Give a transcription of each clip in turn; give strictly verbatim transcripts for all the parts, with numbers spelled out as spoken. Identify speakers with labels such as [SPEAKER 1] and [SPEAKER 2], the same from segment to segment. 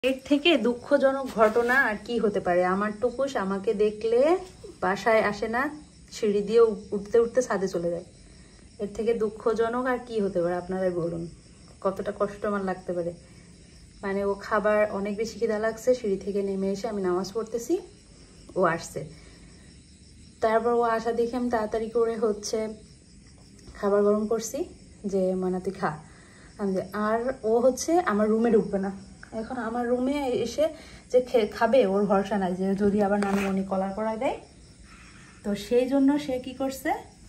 [SPEAKER 1] এর থেকে দুঃখজনক ঘটনা আর কি হতে পারে। আমার টুকুস আমাকে দেখলে বাসায় আসে না, সিঁড়ি দিয়ে উঠতে উঠতে ছাদে চলে যায়। এর থেকে দুঃখজনক আর কি হতে পারে আপনারাই বলুন, কতটা কষ্ট আমার লাগতে পারে। মানে ও খাবার অনেক বেশি খিদা লাগছে, সিঁড়ি থেকে নেমে এসে আমি নামাজ পড়তেছি, ও আসছে। তারপর ও আসা দেখে আমি তাড়াতাড়ি করে হচ্ছে খাবার গরম করছি যে মানা তুই খা। আর ও হচ্ছে আমার রুমে ঢুকবে না। এখন আমার রুমে এসে যে খাবে ওর ভরসা নাই, যে যদি আবার নানুমণি কলার করায় দেয়। তো সেই জন্য সে কি করছে,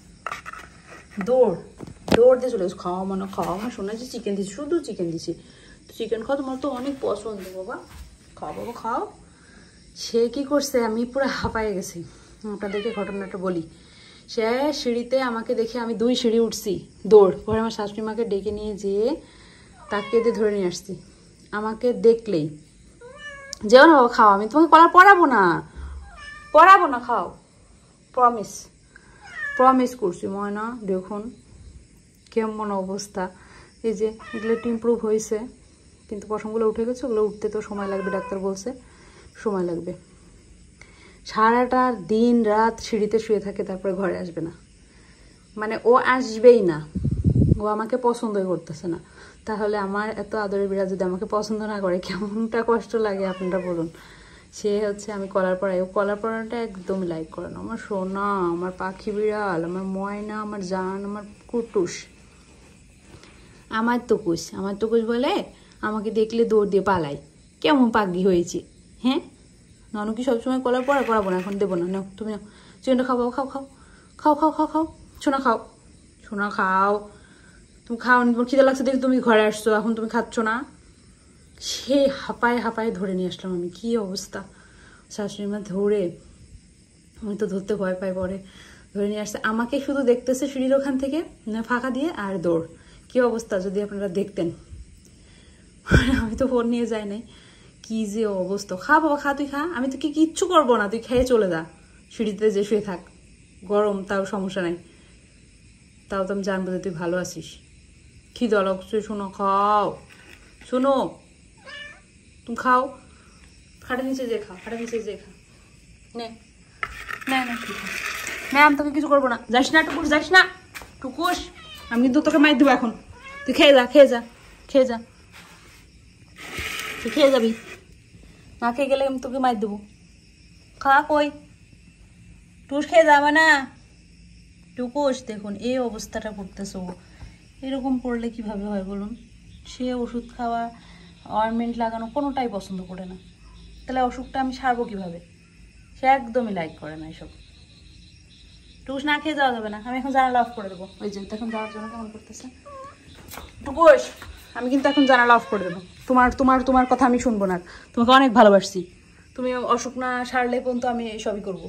[SPEAKER 1] দৌড় দৌড় দিয়ে চলে গেছে। খাওয়া মানে খাওয়া মানে শোনাচ্ছি চিকেন দিচ্ছি, শুধু চিকেন দিচ্ছি। তো চিকেন খাওয়া তোমার তো অনেক পছন্দ বাবা, খাও বাবা খাও। সে কি করছে, আমি পুরো হাঁপায়ে গেছি। আপনাদেরকে ঘটনাটা বলি। সে সিঁড়িতে আমাকে দেখে, আমি দুই সিঁড়ি উঠছি, দৌড় পরে আমার শাশুড়ি মাকে ডেকে নিয়ে যেয়ে তাকে দিয়ে ধরে নিয়ে আসছি। আমাকে দেখলেই যেও না বাবা খাও, আমি তোমাকে কলার পড়াবো না পড়াবো না খাও, প্রমিস প্রমিস করছি। ময়না দেখুন কেমন অবস্থা। এই যে এগুলো একটু ইমপ্রুভ হয়েছে, কিন্তু পশমগুলো উঠে গেছে, ওগুলো উঠতে তো সময় লাগবে, ডাক্তার বলছে সময় লাগবে। সারাটা দিন রাত সিঁড়িতে শুয়ে থাকে, তারপরে ঘরে আসবে না। মানে ও আসবেই না, ও আমাকে পছন্দই করতেছে না। তাহলে আমার এত আদরের বিড়াল যদি আমাকে পছন্দ না করে কেমনটা কষ্ট লাগে আপনারা বলুন। সে হচ্ছে আমি কলার পড়াই, ও কলার পড়াটা একদমই লাইক করে না। আমার সোনা, আমার পাখি বিড়াল, আমার ময়না, আমার জান, আমার কুটুস, আমার টুকুস। আমার টুকুস বলে আমাকে দেখলে দৌড় দিয়ে পালাই, কেমন পাগি হয়েছে। হ্যাঁ নানু কি সবসময় কলার পড়া পড়াবো না, এখন দেবো না, নাও তুমি নাও চিকেনটা খাও, খাও খাও খাও খাও খাও খাও সোনা খাও, সোনা খাও, তুমি খাও নি, তোমার খিদে লাগছে দেখে তুমি ঘরে আসছো, এখন তুমি খাচ্ছ না। সে হাঁপায় হাঁপায় ধরে নিয়ে আসলাম আমি, কি অবস্থা। শাশুড়ি মা ধরে, আমি তো ধরতে ভয় পাই, পরে ধরে নিয়ে আসছে। আমাকে শুধু দেখতেছে সিঁড়ির ওখান থেকে ফাঁকা দিয়ে, আর দৌড়। কি অবস্থা যদি আপনারা দেখতেন। আমি তো ফোন নিয়ে যাই নাই, কি যে অবস্থা। খা বাবা খা, তুই খা, আমি তো কি কিচ্ছু করবো না, তুই খেয়ে চলে যা, সিঁড়িতে যে শুয়ে থাক, গরম তাও সমস্যা নাই, তাও তো আমি জানবো যে তুই ভালো আছিস। খিদা লাগছে, শোনো খাও, শোনো তুমি খাও, খাটের নিচে যে খা, খাটের নিচে যে খা, নে না না ঠিক আছে, না আমি তোকে কিছু করবো না, যাস না টুকুস, যাস না টুকুস, আমি কিন্তু তোকে মাইর দেবো এখন। তুই খেয়ে যা, খেয়ে যা, খেয়ে যা, তুই খেয়ে যাবি, না খেয়ে গেলে আমি তোকে মাইর দেবো। খা কই টুস, খেয়ে যাবে না টুকুস। দেখুন এই অবস্থাটা করতেছে ও, এরকম করলে কিভাবে হয় বলুন। সে ওষুধ খাওয়া, অয়েনমেন্ট লাগানো কোনোটাই পছন্দ করে না, তাহলে অসুখটা আমি সারবো কিভাবে। সে একদমই লাইক করে না এসব। টুকুস না খেয়ে যাওয়া যাবে না, আমি এখন জানালা অফ করে দেবো। ওই যে এখন যাওয়ার জন্য কেমন করতেছে টুকুস, আমি কিন্তু এখন জানালা অফ করে দেবো। তোমার তোমার তোমার কথা আমি শুনবো না, তোমাকে অনেক ভালোবাসছি, তুমি অসুখ না সারলে পর্যন্ত আমি সবই করবো।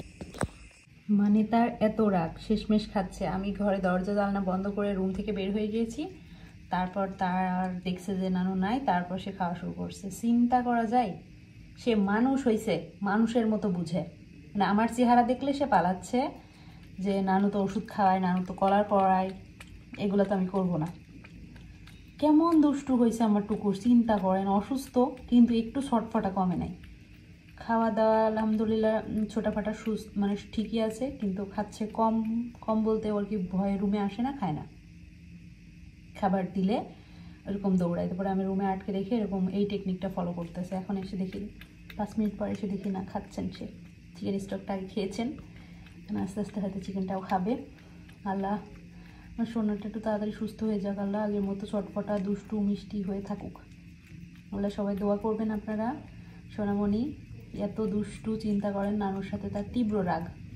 [SPEAKER 1] মানে তার এত রাগ, শেষমেশ খাচ্ছে। আমি ঘরে দরজা জানলা বন্ধ করে রুম থেকে বের হয়ে গিয়েছি। তারপর তার আর দেখছে যে নানু নাই, তারপর সে খাওয়া শুরু করছে। চিন্তা করা যায়, সে মানুষ হয়েছে, মানুষের মতো বুঝে। মানে আমার চেহারা দেখলে সে পালাচ্ছে যে নানু তো ওষুধ খাওয়ায়, নানু তো কলার পড়ায়, এগুলো তো আমি করবো না। কেমন দুষ্টু হয়েছে আমার টুকুর, চিন্তা করেন। অসুস্থ কিন্তু একটু ছটফটা কমে নাই। খাওয়া দাওয়া আলহামদুলিল্লাহ ছোটাফাটা সুস্থ, মানে ঠিকই আছে, কিন্তু খাচ্ছে কম। কম বলতে ওর কি ভয়ে রুমে আসে না, খায় না। খাবার দিলে এরকম দৌড়ায়, তারপরে আমি রুমে আটকে রেখে এরকম এই টেকনিকটা ফলো করতেছে। এখন এসে দেখি পাঁচ মিনিট পরে এসে দেখি না খাচ্ছেন, সে চিকেন স্টকটা আগে খেয়েছেন, আস্তে আস্তে হয়তো চিকেনটাও খাবে। আল্লাহ আমার সোনাটা একটু তাড়াতাড়ি সুস্থ হয়ে যাক, আল্লাহ আগের মতো চটপটা দুষ্টু মিষ্টি হয়ে থাকুক। আল্লাহ সবাই দোয়া করবেন আপনারা। সোনামণি এত দুষ্টু, চিন্তা করেন নানুর সাথে তার তীব্র রাগ।